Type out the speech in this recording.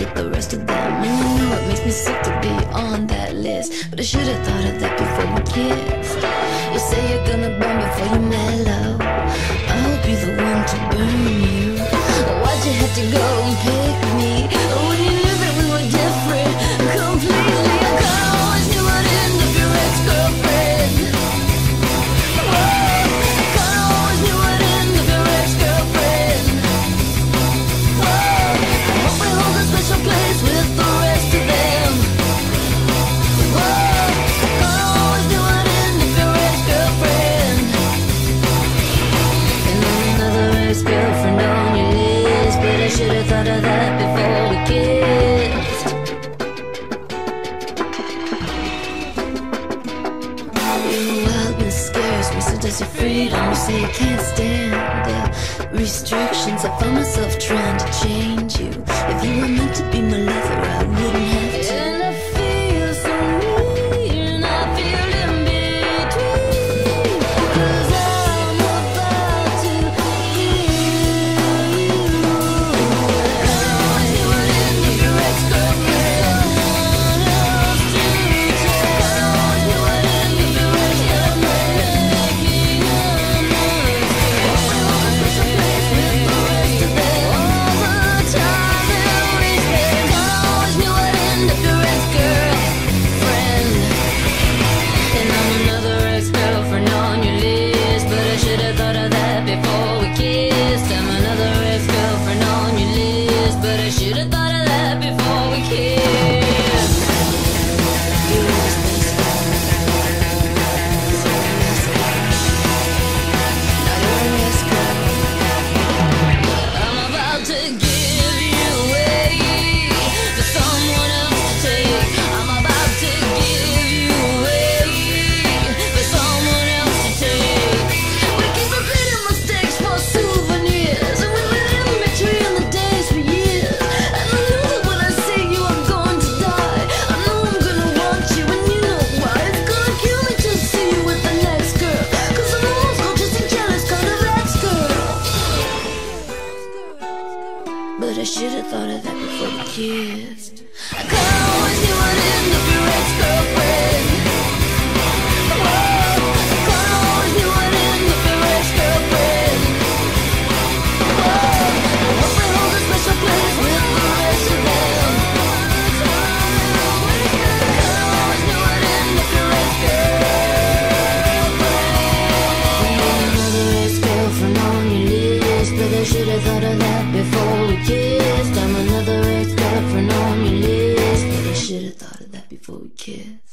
with the rest of them. And you know it makes me sick to be on that list, but I should have thought of that before we kissed. You say you're gonna burn before you mellow. I'll be the one to burn you. Why'd you have to go and pick me when you knew that we were different completely? I kinda always knew I'd end up your ex-girlfriend. Whoa, I kinda always knew I'd end up your ex-girlfriend. Whoa, I hope we hold a special place with the rest of them. Whoa, I kinda always knew I'd end up your ex-girlfriend. And then another ex-girlfriend on your list, but I should've thought of that before we kissed. Your wildness scares me, so does your freedom. You say you can't stand the restrictions. I found myself trying to change you. If you were meant to be my lover, I wouldn't have to. And I feel so mean, I feel in between, 'cause I'm about to kill you. I always knew I'd end up your ex-girlfriend. Someone else to take. I always knew I'd end up your ex-girlfriend. Making a mistake. Special place with the rest of them. All the time that we spent. I always knew I'd end up your ex-girlfriend. And I'm another ex-girlfriend on your list, but I should've thought of that before we kissed. I'm another ex-girlfriend on your list, but I should've thought of that before we kissed. Your ex-best friend. Now you're an ex-girl. I'm about to give you away for someone else to take. I'm about to give you away for someone else to take. We keep repeating mistakes for souvenirs, and we live in mystery in the days for years. And I know that when I see you, I'm going to die. I know I'm gonna want you, and you know why. It's gonna kill me to see you with the next girl, 'cause I'm almost gorgeous and jealous kind of ex-girl. But I should've thought of that before we kissed. I kinda always knew I'd end up your ex-girlfriend. Whoa, I kinda always knew I'd end up your ex-girlfriend. Whoa, I hope we hold a special place with the rest of them. I kinda always knew I'd end up your ex-girlfriend. And another ex-girlfriend on your list, but I should've thought of that before we kissed. I'm another ex-girlfriend on your list, but I should've thought of that before we kissed.